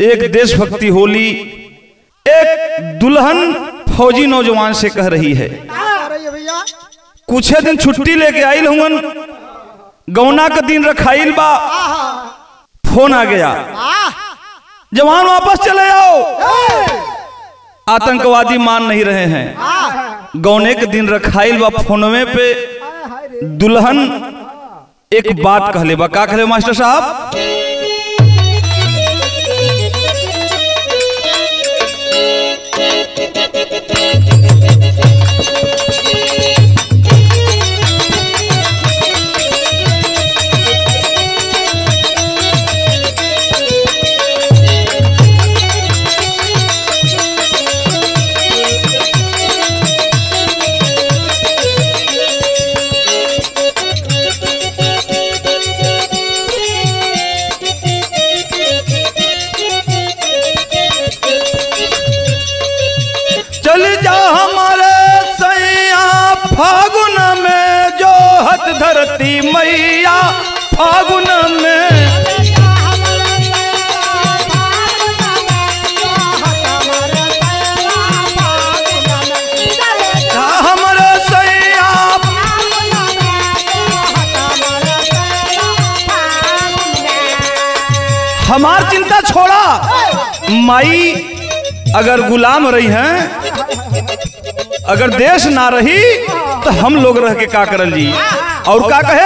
एक देशभक्ति होली एक दुल्हन फौजी नौजवान से कह रही है। कुछ दिन छुट्टी लेके आइल हुन, गौना का दिन रखाइल बा, फोन आ गया, जवान वापस चले आओ। आतंकवादी मान नहीं रहे हैं। गौने के दिन रखाइल बा, फोनवे पे दुल्हन एक बात कहले बा। का कहले मास्टर साहब? धरती मैया फागुन में हमारे सैया हमार चिंता छोड़ा। माई अगर गुलाम रही हैं, अगर देश ना रही तो हम लोग रह के का करल जी। और का कहे?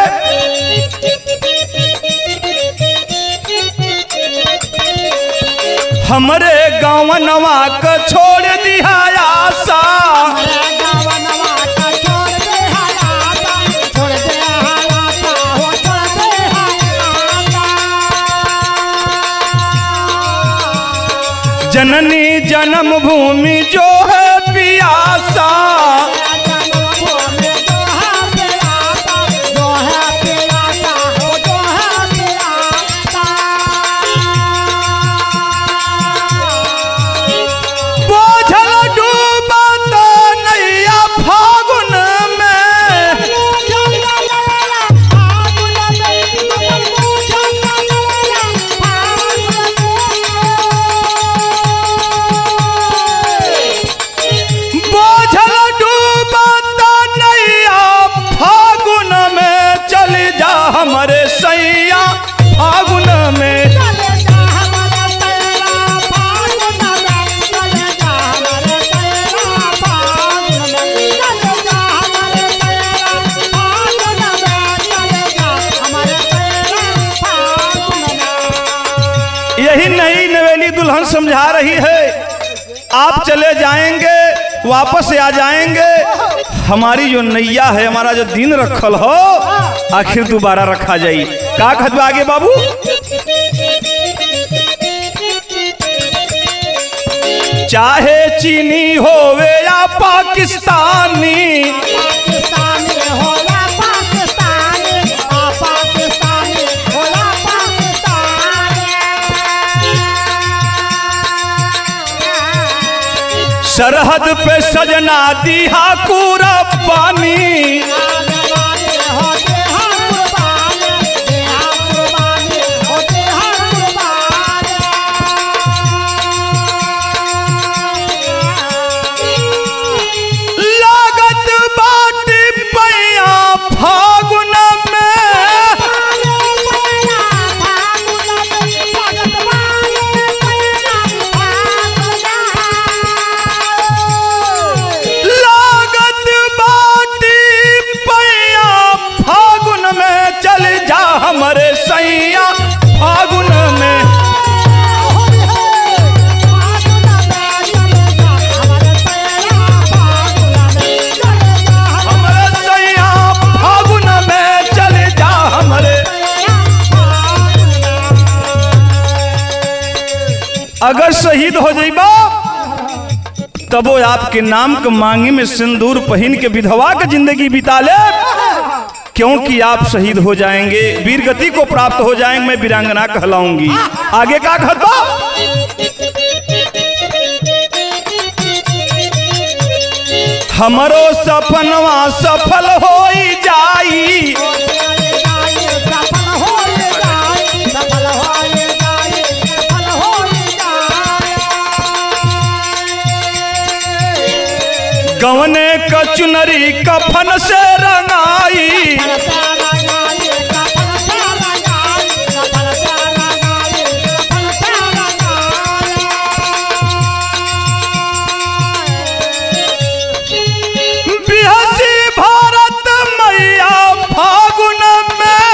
हमरे गाँव नवा का छोड़ दिया आशा, जननी जन्मभूमि जो है पियासा, हमारे सैया फागुन में। यही नई नवेली दुल्हन समझा रही है, आप चले जाएंगे वापस आ जाएंगे, हमारी जो नैया है, हमारा जो दिन रखल हो आखिर दोबारा रखा जाई। का कहत आगे बाबू? चाहे चीनी होवे या पाकिस्तानी, सरहद पे सजना दिहा पूरा पानी, लागत बाटी पैया फागुन में चल जा हमारे सैया फागुन में। हमारे सैया फागुन में चल जा हमारे। अगर शहीद हो जाइबा तब वो आपके नाम के मांगी में सिंदूर पहन के विधवा की जिंदगी बिता ले, क्योंकि आप शहीद हो जाएंगे, वीर गति को प्राप्त हो जाएंगे, मैं वीरांगना कहलाऊंगी। आगे का कहता? हमरो सपनवा सफल हो जाई, गवने का चुनरी कफन से रंगाई, बिहसी भारत मैया फागुन में,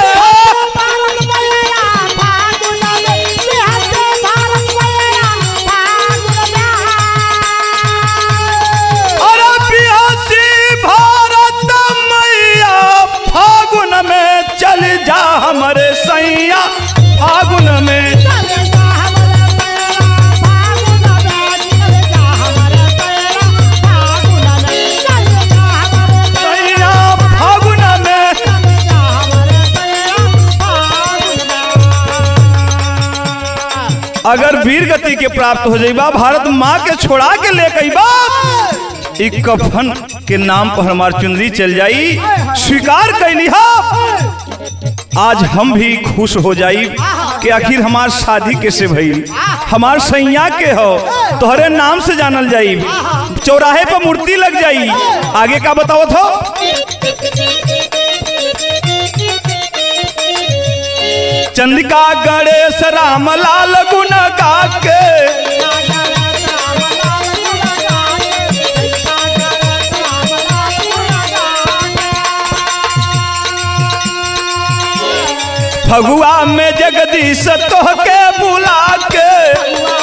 अरे बिहसी भारत मैया फागुन में, चल जा हमारे सैया फागुन में, अगर वीर गति के प्राप्त हो जाइबा, भारत माँ के छोड़ा के ले कईबा, एक कफन के नाम पर हमार चुनरी चल जाई, स्वीकार कैली हा। आज हम भी खुश हो जाई कि आखिर हमार शादी कैसे भई, हमार सैया के हो, तोहरे नाम से जानल जाई, चौराहे पर मूर्ति लग जाई। आगे का बताओ थो, चंद्रिका गणेश राम लाल गुण गा के, फगुआ में जगदीश तोह के बुला के,